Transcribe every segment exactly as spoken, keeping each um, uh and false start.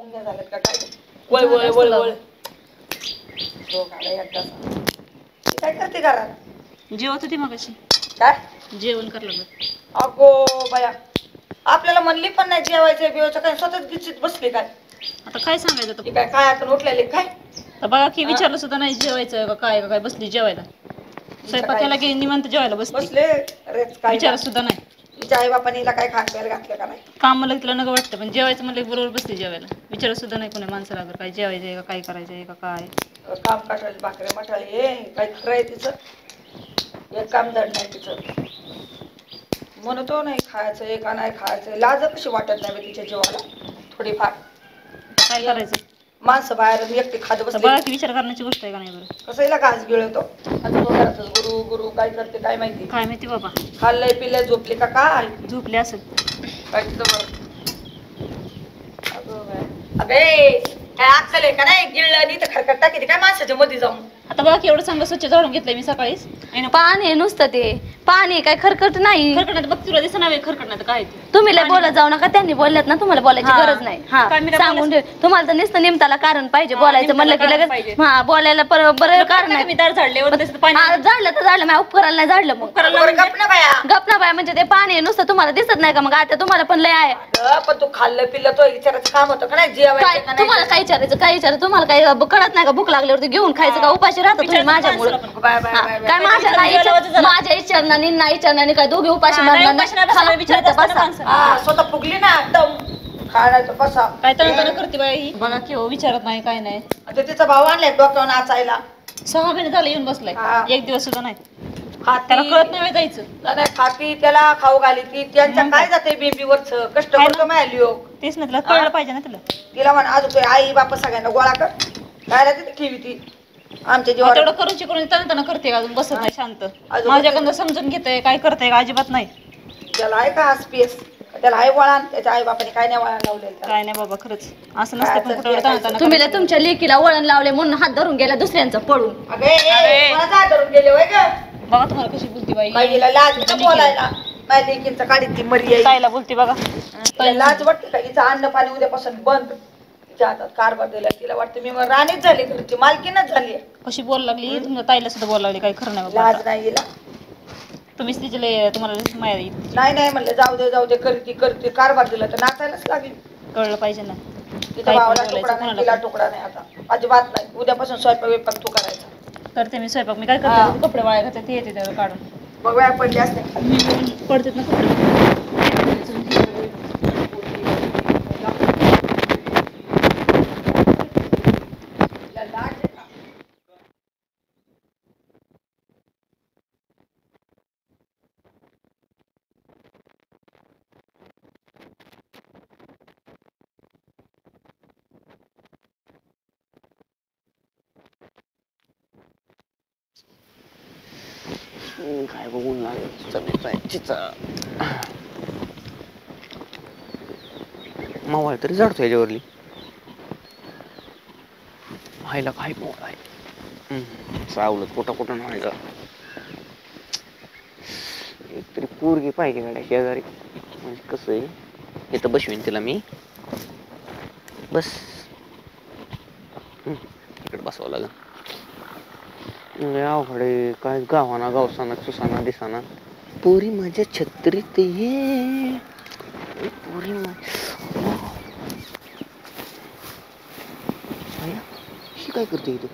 पुण्य झालं का काय वळ वळ वळ वळ झोप आला एकदाच काय करते घरात जेवत होती मगाशी काय जेवण करलं अगो बाया आपल्याला म्हणली पण नाही जेवायचं बिवायचं काय स्वतःच गिचीत बसली काय आता काय सांगायचं तर काय काय आता उठलेले काय तर बघा की विचारलं सुद्धा नाही जेवायचं का काय का काय बसली जेवायला स्वयंपाकाला गेली निवांत जेवायला बसली बसले अरे काय विचारलं सुद्धा नाही तिच्या आई बापाने हिला काय खात प्यायला घातलं का नाही काम मला तिला नगं वाटतं पण जेवायचं म्हणलं बरोबर बसली जेवायला विचारलं सुद्धा नाही कोणी माणसाला अगर काय जेवायचं आहे का काय करायचं आहे का काय काम काटायला भाकरे मठाळी हे काय खरं आहे तिचं एक काम धड नाही तिचं म्हणतो नाही खायचं आहे का नाही खायचं लाज कशी वाटत नाही तिच्या जीवाला थोडीफार काय करायचं माणसं बाहेर एकटी खात बसले बघा की विचार करण्याची गोष्ट आहे का नाही बरं कसं हिला घास गिळतो आता तो घरातच गुरु गुरु काय करते काय माहिती काय माहिती बाबा खाल्लंय पिल्लंय झोपली का काय झोपली असेल काय तिथं बरं अगे काय अक्कल आहे का नाही गिळलं आणि तर खरकट टाकी काय माणसाच्या मध्ये जाऊन आता बघा की एवढं चांगलं स्वच्छ झाडून घेतलंय मी सकाळीच पाणी नुसतं ते पाणी काय खरकट नाही खरकट बघ तुला दिसत नाही खरकट नाही काय तुम्ही लय बोलत जाऊ नका त्यांनी बोलल्यात ना तुम्हाला बोलायची गरज नाही हा सांगून ठेव तुम्हाला तर नुसतं निमताला कारण पाहिजे बोलायचं म्हणलं की लगेच हा बोलायला बरं कारण नाही मी दार झाडले झाडलं तर झालं मी उपकरायला नाही झाडलं मग गप ना बाया म्हणजे ते पाणी नुसतं तुम्हाला दिसत नाही का मग आता तुम्हाला पण लय आहे पण तू खाल्लं पिल्लं तो विचारायचं काम होतं का नाही जेवायचं तुम्हाला काय विचारायचं काय विचारायचं तुम्हाला काय कळत नाही का भूक लागल्यावरती घेऊन खायचं का उपाशी राहता तुम्ही माझ्यामुळे काय माझ्या नाही माझ्या इच्छांनी नाही इच्छांनी काय दोघे उपाशी स्वतः फुगली ना एकदम खायला बसा काय तळ करते बाई बघा की हो विचारत नाही काय नाही आता तिचा भाऊ आणलाय डोक्यावर नाचायला सहा महिने झाले येऊन बसलाय एक दिवस सुद्धा नाही त्याला कळत नाही जायचं नाही खाती त्याला खाऊ घाली ती त्यांच्या काय जाते बेबीवरच कष्ट करतो माहिती तेच ना तिला कळलं पाहिजे ना तिला तिला म्हण अजून आई बापा सगळ्यांना गोळा कर काय तिथे ठेवी ती आमच्या जीवावर तेवढं करून शिकून तण तण करते अजून बसत नाही शांत माझ्याकडनं समजून घेते काय करते का अजिबात नाही त्याला आहे का स्पेस त्याला आई वळण त्याच्या आई बापाने काय नाही वळण लावलेलं काय नाही बाबा खरंच असं नसतं तुम्ही तुमच्या लेकीला वळण लावले म्हणून हात धरून गेला दुसऱ्यांचं पळून हात धरून गेले होय ग बघा तुम्हाला कशी बोलती बाई बाईला लाज का बोलायला माझ्या लेकींचं काढी ती मर्यादा ताईला बोलती बघा लाज वाटते का हिचं अन्न पाणी उद्यापासून बंद तिच्या हातात कारभार दिला तिला वाटतं मी मग राणीच झाली घरची मालकीनच झाली कशी बोल लागली तुमच्या ताईला सुद्धा बोल लागली काही खरं नाही लाज नाही हिला तुम्हीच तिचे तुम्हाला माया नाही नाही म्हणलं जाऊ दे जाऊ दे करती करते कारभार दिला तर नाचायलाच लागली कळलं पाहिजे ना तिच्या भावाला तुकडा नाही तिला तुकडा नाही आता अजिबात नाही उद्यापासून स्वयंपाक विपाक तू करायचा करते मी स्वयंपाक मी काय करते कपडे वाळ्या घालते ते येते त्याला काढून मग वेळा पडली असते पडते ना कपडे काय बघून लागेल मावळ तरी जाडतो याच्यावरली व्हायला काय मोड आहे सावलत कुठं कुठं व्हायचं एक तरी पोरगी पाहिजे गाड्या शेजारी म्हणजे कसं आहे इथं बसवीन तिला मी बस इकडे बसवावं लागेल अवघडे काय गावाना गावसाना चुसाना दिसाना पोरी माझ्या छत्रीत ये पोरी ही काय करते इथे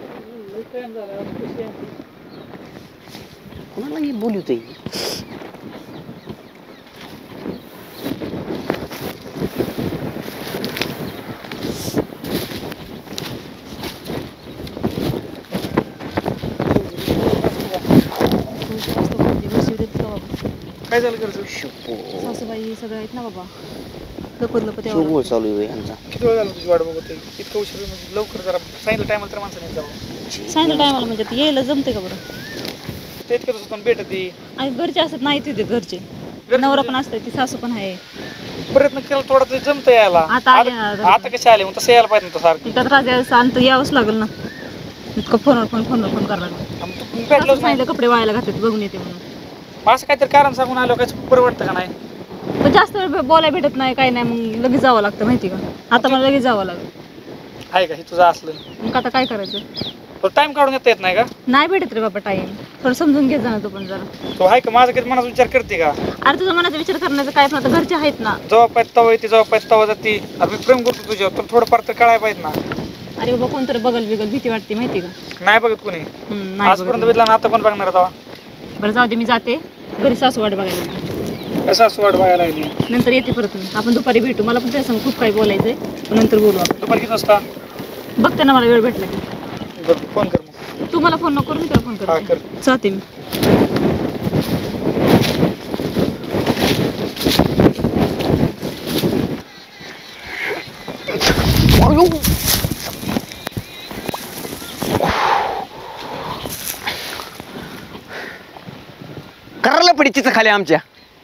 कोणाला ही बोलवते काय झालं करायचं सासूबाई सगळं आहेत ना बाबा लपत लपत गोळ चालू आहे यांचा किती वेळ झाला तुझी वाट बघत इतकं उशीर म्हणजे लवकर जरा सांगितलं टायमाला तर माणसाने जावं सांगितलं टायमाला म्हणजे यायला जमते का बरं ते इतकं पण भेटत आणि घरचे असतात नाही तिथे घरचे नवरा पण असतात ती सासू पण आहे प्रयत्न केला थोडा तरी जमतं यायला आता आले आता कसे आले मग तसं यायला पाहिजे ना सारखं तिथं त्रास आणत यावंच लागेल ना इतकं फोनवर फोन फोनवर फोन करायला लागलं भेटलोच नाही कपडे वाळायला घातले बघून येते म्हणून असं काहीतरी कारण सांगून आलो काय परवडतं का नाही पण जास्त वेळ बोलायला भेटत नाही काही नाही मग लगेच जावं लागतं माहिती का आता मला लगेच जावं लागलं आहे का हे तुझं असलं मग आता काय करायचं टाइम काढून येता येत नाही का नाही भेटत रे बाबा टाइम थोडं समजून घेत जा ना तू पण जरा तो आहे का माझा किती मनाचा विचार करते का अरे तुझा मनाचा विचार करण्याचं काय पण आता घरचे आहेत ना जेव्हा पाहिजे तवा येते जेव्हा पाहिजे तवा जाते अरे मी प्रेम करतो तुझ्यावर तर थोडंफार तर कळायला पाहिजे ना अरे बाबा कोणतरी बगल बिगल भीती वाटते माहिती का नाही बघत कोणी हम्म, नाही आजपर्यंत बघत. बघितला ना आता कोण बघणार तवा बरं जाऊ दे मी जाते घरी सासू वाट बघायला कसं असं वाट बघायला लागली नंतर येते परत मी आपण दुपारी भेटू मला पण त्यासंग खूप काही बोलायचंय पण नंतर बोलू आपण दुपारी किती वाजता बघते ना मला वेळ भेटला की बरं फोन कर मग तू मला फोन नको करू मी त्याला फोन हा करते कर जाते मी करायला पडी तिचं खाली आमच्या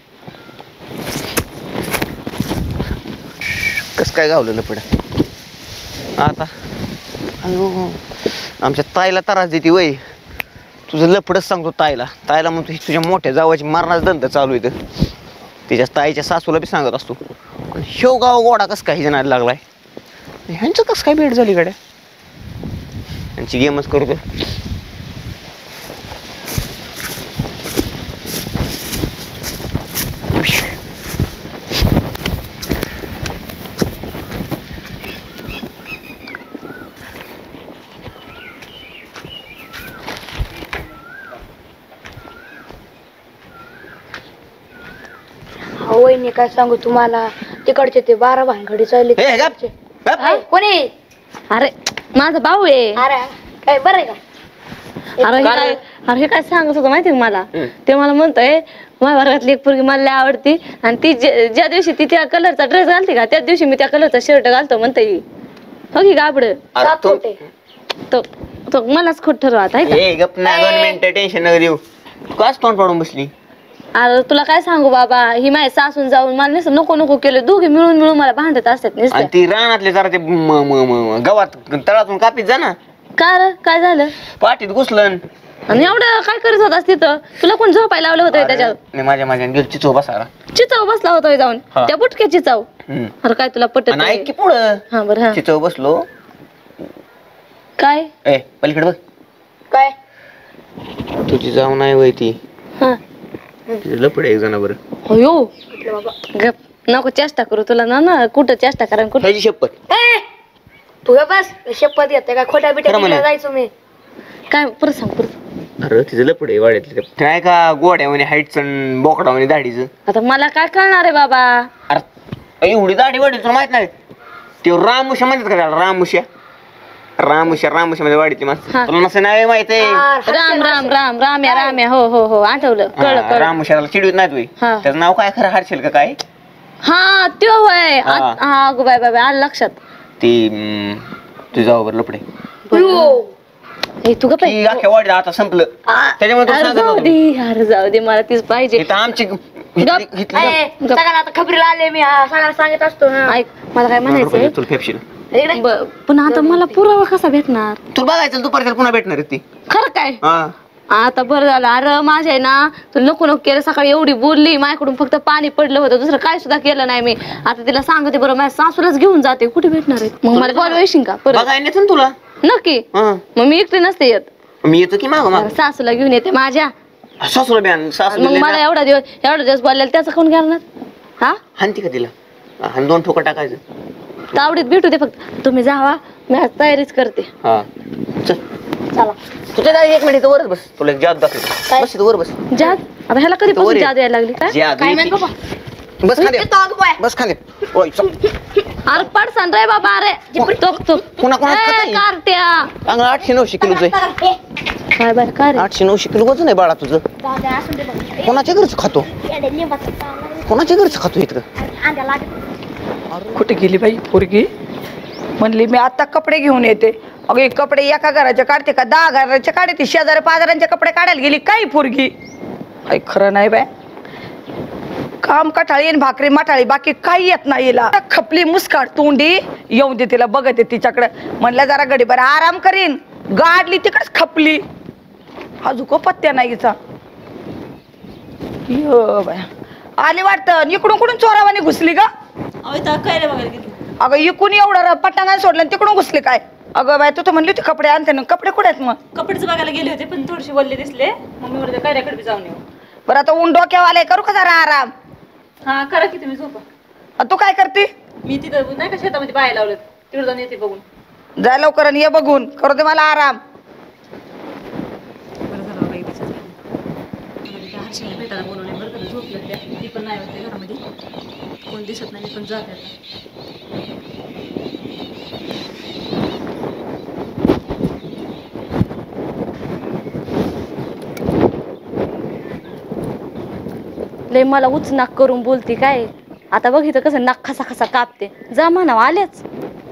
कस काय गावलं लपड आता अयो आमच्या ताईला त्रास देते वय तुझं लपडच सांगतो ताईला ताईला म्हणतो तुझ्या मोठ्या जावाची मरणाचा दंत चालू आहे तिच्या ताईच्या सासूला बी सांगत असतो आणि ह्यो गाव गोडा कस काय जणायला लागलाय ह्यांचं कसं काय भेट झाली गड्या यांची गेमच करतो वहिनी काय सांगू तुम्हाला तिकडचे ते बारा भानगडी चालले ए, गप. गप. हाय, कोणी अरे माझा भाऊ आहे अरे काय बरं आहे का अरे हे काय अरे हे काय सांगत होतं माहिती का मला ते मला म्हणतोय माझ्या वर्गातली एक पोरगी मला लय आवडती आणि ती जे- ज्या दिवशी ती त्या कलरचा ड्रेस घालते का त्याच दिवशी मी त्या कलरचा शर्ट घालतो म्हणते हो की गाबड अरे सात तू होते. तो तो मलाच खोट ठरवत आहे का ए गप ना दोन मिनिटं टेन्शन नका देऊ तू काच तोंड पाडून बसली अरे तुला काय सांगू बाबा ही माझी सासून जाऊन मला नुसतं नको नको केलं दोघे मिळून मिळून मला भांडत असतात आणि नुसतं ती रानातले जरा ते म- म- म- गवात तळातून कापीत जा ना का रे काय झालं पाठीत घुसलन आणि एवढं काय करत होतास तिथं तुला कोण झोपायला लावलं होतं त्याच्यात नाही माझ्या माझ्या गेल चिचो बसायला चिचाव बसला होता जाऊन हा. त्या बुटक्या चिचाव हम्म. अरे काय तुला पटत आणि ऐक नाही? की पुढं हा बरं हा चिचो बसलो काय ए पलीकडे बघ काय तुझी जाऊ नाही वय ती हा लपड एक जण बरं अयो गप नको चेष्टा करू तुला ना ना कुठं चेष्टा करा कुठं ह्याची शपथ ए तू हे बस शपथ येते काय खोट्या खरं म्हणे. बिट्या जायचो मी काय परत सांग परत अरे तिचं लपड आहे वाड्यातले काय का गोड्या म्हणे हाईटच बोकडा म्हणे दाढीचं आता मला काय कळणार आहे बाबा अरे एवढी दाढी वाढली तुला माहित नाही ते रामुशा म्हणतात का त्याला रामुशा रामुशा रामुशा मध्ये वाढीतली माणसं हा. तुला नसं नाही माहित आहे राम राम राम राम्या राम्या हो हो हो आठवलं कळलं हा, कळलं रामुशाला चिडवीत नाही तुम्ही हा. त्याचं नाव काय खरं हाडशील का काय हा त्यो होय हा. आ- हा गो बाय बाय बाय, आलं लक्षात ती तुझ्या बरोबर लपडे ए, तू गप ती अख्ख्या वाढीत आता संपलं त्याच्यामुळे तुला अरे सांगत जाऊ होतो. दे अरे जाऊ दे मला तीच पाहिजे इथं आमची गप. ए, सगळ्यांना आता खबरीला आले मी हा, सगळ्यांना सांगत असतो ना ऐक मला काय म्हणायचंय तुला फेपशील इकडे. ब- पण आता मला पुरावा कसा भेटणार तुला बघायचं दुपारी त्याला पुन्हा भेटणार आहे ती खरं काय हा आता बरं झालं अरे माझ्या आहे ना तू नको नको केलं सकाळी एवढी बोलली माझ्याकडून फक्त पाणी पडलं होतं दुसरं काय सुद्धा केलं नाही मी आता तिला सांगते बरं माझ्या सासूलाच घेऊन जाते कुठे भेटणार आहे मग मला बोलवायशील का परत बघायला येतं ना तुला नक्की हा मग मी एकटी नसते येत मी येतो की माग माग अरे सासूला घेऊन येते माझ्या सासूला बॅन सासू मग मला एवढा दिवस एवढा दिवस बोललेलं त्याचं कोण घेणार हा हानती का तिला आणि दोन ठोकर टाकायचं तावडीत भेटू दे फक्त तुम्ही जावा मी आज तयारीच करते हा चल चला तुझ्या दारी एक मिनिट वरच बस तुला एक जादू दाखवतो बस इथं वर बस जाद आता ह्याला कधी वर पासून ये. जादू यायला लागली काय जादू काय येते. म्हण बाबा बस खाली इथं आग बाय. बस खाली ओय चल. अरे पडसान रे बाबा अरे तो तो कोणा कोणाचं ए, खातं? कारट्या चांगलं आठशे नऊशे किलोचं आहे ए, काय बरं काय रे आठशे नऊशे किलो वजन आहे बाळा तुझं जाऊ दे, असून दे बघ. कोणाच्या घरचं खातो येडे लिंबाचं पाला. कोणाच्या घरचं खातो इतकं अंड्या लागत. कुठे गेली बाई पोरगी म्हणली मी आता कपडे घेऊन येते अगं हे कपडे एका घराचे काढते का दहा घराचे काढते शेजारी पाजारांचे कपडे काढायला गेली काही पोरगी काही खरं नाही बाय काम कठाळी आणि भाकरी माठाळी बाकी काही येत नाही हिला खपली मुस्काट तोंडी येऊन दे तिला बघते तिच्याकडे म्हणलं जरा गडी बरं आराम करीन गाडली तिकडेच खपली अजून को पत्त्या नाही हिचा यो बाय आली वाटतं इकडून कुठून चोरावानी घुसली का अहो इथं काय रे बघायला गेली अगं इकून एवढं पटांगण सोडलं आणि तिकडून घुसली काय अगं बाय तू तर म्हणली होती कपडे आणते ना कपडे कुठे आहेत मग कपडेच बघायला गेले होते पण थोडेसे वल्ले दिसले मग मी म्हणते कायऱ्याकडे बी जाऊन येऊ बरं आता ऊन डोक्यावाले करू का जरा आराम हा करा की तुम्ही झोपा आ, तू काय करते मी तिथं नाही का शेतामध्ये बाहेर लावलेत तिकडे जाऊन येते बघून जा लवकर आणि ये बघून करू दे मला आराम बरं झालं बाई तिच्याच घरी हर्षाला भेटायला बोलवले बरं झालं झोपलं त्या ती पण नाही होते घरामध्ये कोण दिसत नाही मी पण जाते आता लय मला उचनाक करून बोलती काय आता बघ इथं कसं नाक खसा खसा कापते जा म्हणावं आलेच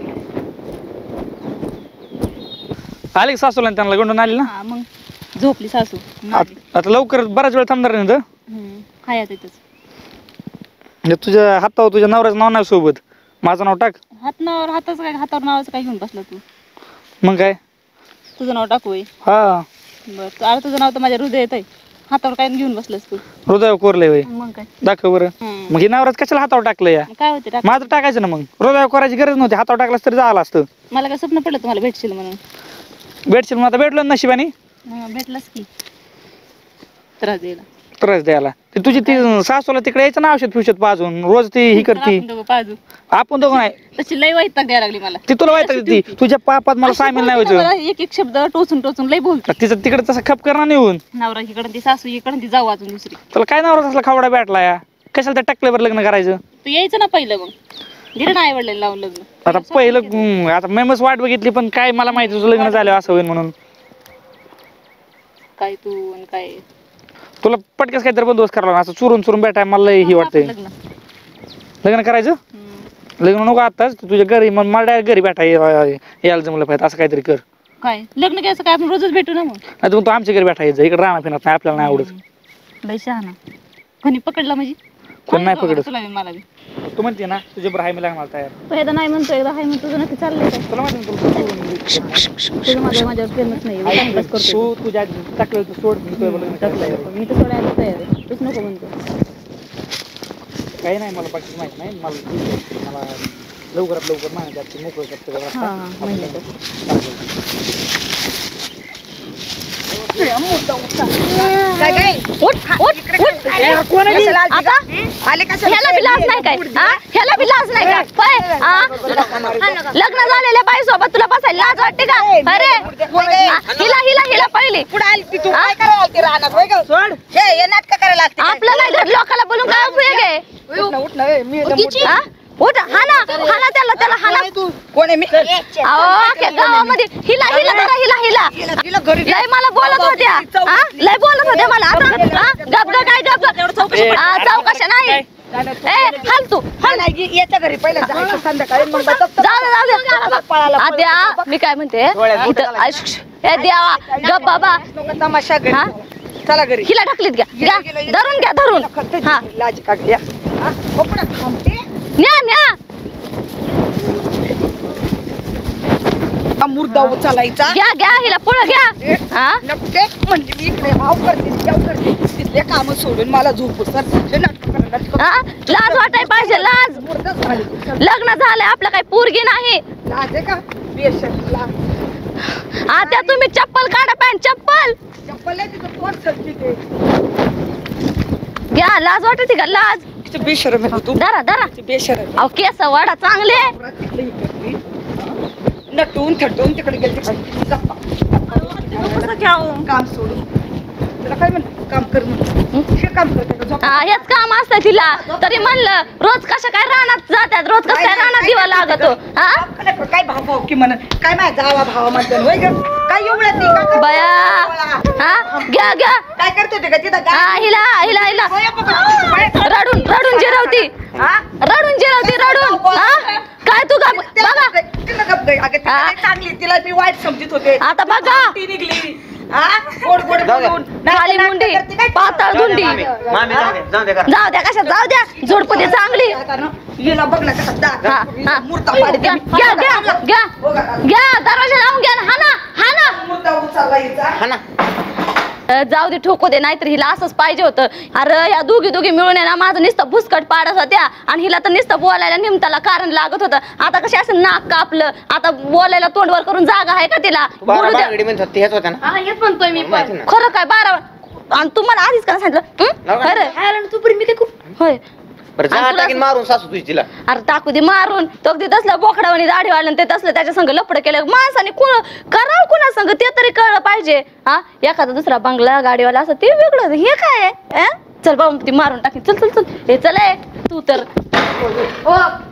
आले सासूला आणि त्यांना गंडून आली ना हा मग झोपली सासू आत- आता लवकर बराच वेळ थांबणार नाही ना तर? हाय आता इथंच म्हणजे तुझ्या हातावर तुझ्या नवऱ्याचं नाव नाही सोबत माझं नाव टाक हात नावावर हाताचं काय हातावर नावाचं काय घेऊन बसला तू मग काय तुझं नाव टाकू होय. हा बरं तू- अरे तुझं नाव तर माझ्या हृदयात आहे हातावर काय घेऊन बसलास तू हृदय कोरलंय वय मग काय दाखव बरं हम्म. मग हे नवऱ्याच कशाला हातावर टाकलं या मग काय होते टाक माझं टाकायचं ना मग हृदय कोरायची गरज नव्हती हातावर टाकलास तरी झालं असतं मला काय स्वप्न पडलं तुम्हाला भेटशील म्हणून भेटशील मग आता भेटलो ना नशिबाने हा, भेटलास की त्रास द्यायला त्रास द्यायला ते तुझी ती सासूला तिकडे यायचं ना औषध फिवषध पाजून रोज ती ही करती आपण दोघं पाजू आपण दोघं नाही तशी लई वाईट द्यायला लागली मला ती तुला माहिती ती तुझ्या पापात मला सामील नाही बोलते ना व्हायचं मला, एक एक शब्द टोचून टोचून लई बोलते तिचं तिकडे तसं खप करणार नाही होऊन नवरा इकडं ती सासू इकडं ती जाऊ अजून दुसरी तुला काय नवरा असला खावडा भेटला या कशाला त्या टकल्यावर लग्न करायचं तू यायचं ना पहिलं मग दिलं ना आई वडिलांना लावून लग्न आता पहिलं हम्म, आता मेमच वाट बघितली पण काय मला माहिती तुझं लग्न झालं असं होईल म्हणून काय तू आणि काय तुला पटकस काहीतरी बंदोबस्त करावा लागला असं चुरून चुरून भेटाय मला लय ही वाटतंय लग्न लग्न करायचं हम्म. लग्न नको आताच तुझ्या घरी मग मला direct घरी भेटा यायला जमलं पाहिजे असं काहीतरी कर काय लग्न घ्यायचं काय आपण रोजच भेटू ना मग नाही तू आमच्या घरी भेटायचं इकडे राहणार फिरणार नाही आपल्याला नाही आवडत लई शहाणा कोणी पकडला म्हणजे कोण नाही कोणी पकडत. तुला बी मला बी तू म्हणते ना तुझ्या बरं हाय मी लागणार तयार तू एकदा नाही म्हणतो एकदा हाय म्हणतो तुझं नक्की चाललंय काय तुला माहिती ना तुला सोडून तुझं माझ्या माझ्यावर प्रेमच नाही ऐक टाइमपास ना, करतो तू तुझ्या टाकलं तू सोड मी तुझ्या लग्न करायला तयार आहे. मी तर सोडायला तयार आहे तूच नको म्हणतो काही नाही मला बाकी माहित नाही मला मला लवकरात लवकर माहिती आहे मोकळं करतो जरा हा हा रस्ता. महिन्यात काय काय उठ उठ उठ कोण आहे? कशाला आलती आता? का? आले कशाला? ह्याला बी लाज नाही काय हा? ह्याला बी लाज नाही का पळ, हा? लग्न झालेल्या बाई सोबत तुला बसायला लाज वाटते का अरे हा, हिला हिला हिला पहिली पुढे आली ती तू काय करायला आलती रानात होय गं? सोड हे हे नाटक करायला लागते आपलं नाही तर लोकाला बोलून काय उपयोग आहे उठ ना, उठ ना, ए, मी लंबूट- हा? उठ हाना हाना त्याला त्याला हाना कोण आहे मी अहो अख्ख्या गावामध्ये हिला हिला धरा हिला हिला तिला- तिला घरी लय मला बोलत होत्या हा? लय बोलत होत्या मला आता हा? गप ग काय गप ग हा, चौकशा नाही ए हाल तू हा, नाही गी- याच्या घरी पहिलं जायचं संध्याकाळी मग बघ- जाऊ दे जाऊ दे पळाला आद्या मी काय म्हणते इथं आश- ए देवा गप बाबा नको तमाशा घरी हा? चला घरी हिला ढकलीत घ्या घ्या धरून घ्या धरून हा लाज काढली हा कोपडा थांबते न्या न्या हा मुर्दा उचलायचा घ्या घ्या हिला पुढं घ्या हा नकटे म्हणजे मी इकडे भाव करते जाऊ करते तिथले काम सोडून मला झोपू सर हे नाटक करा, नाटक हा? लाज वाटाय पाहिजे लाज मुर्दाच झाली. लग्न झालंय आपलं काही पोरगी नाही लाज आहे का बेशर्म लाज आता तुम्ही चप्पल काढा पॅन्ट चप्पल चप्पल आहे तिथं पोट सरकी ते घ्या लाज वाटते का लाज तिथं बेशरम आहे तू धरा धरा तिथं बेशरम अहो केस वाडा चांगले आहे. तिकडे हे करते. नटून थटून तिकडे गेली गप्पा काम सोडून तुला काय म्हणलं काम कर म्हणलं हे काम करते का झोप हा, हेच काम असतं तिला तरी म्हणलं रोज कशा काय रानात जातात रोज कसं काय रानात दिवा लागतो हा काय काय भाव भाव की म्हण काय माझा जावा भावा म्हणतो होय ग काय एवढ्यात नाही का करतो? बया हा घ्या घ्या काय करत होते का तिथं हा काय हिला हिला हिला होय बघ, रडून रडून जिरवती हा? रडून जिरवती रडून हा काय तू का तिला बघा गप गई, तिला गप गई. अगं तिला हा? लई चांगली तिला मी वाईट समजत होते आता बघा ती निघली हा गोड गोड जाऊ द्या. बोलून काली नाटक मुंडी करते काय? पातळ गुंडी मामी मामी जाऊ दे जाऊ दे करा. जाऊ द्या कशा जाऊ द्या झोडपती चांगली आता ना, हिला बघ ना कसा दात हा हा मूर्ता पाडते घ्या मी. घ्या घ्या घ्या बघा, घ्या दरवाजा लावून घ्या ना. हा ना हा ना मूर्ता उचलला हिचा हा ना अं, जाऊ दे ठोकू दे नाहीतर हिला असंच पाहिजे होतं. अरे या दोघी दोघी मिळून आहे ना माझं नुसतं भुसकट पाडत होत्या आणि हिला तर नुसतं बोलायला निमताला कारण लागत होतं. आता कशी असं नाक कापलं आता बोलायला तोंडवर करून जागा आहे का तिला बोलू द्या. बारागडी म्हणतात ते ह्याच होत्या ना हा हेच म्हणतोय मी माहिती पण ना. खरं काय बारा आणि तुम्हाला आधीच का सांगितलं हं? लावा. खरं खायला तू पण मी काय करू होय बरं जा आणि तुला- टाकीन मारून सासू तुझी तिला. अरे टाकू दे मारून तो अगदी तसलं बोकडावानी दाढी वाढलं ते तसलं त्याच्या संग लपड केलं माणसाने कोण करावं कोणा संग ते तरी कळलं पाहिजे. हा एखादा दुसरा बंगला गाडीवाला असं ते वेगळं हे काय आहे? अं? चल बाबा ती मारून टाकी चल चल चल हे चल ए, तू तर ओ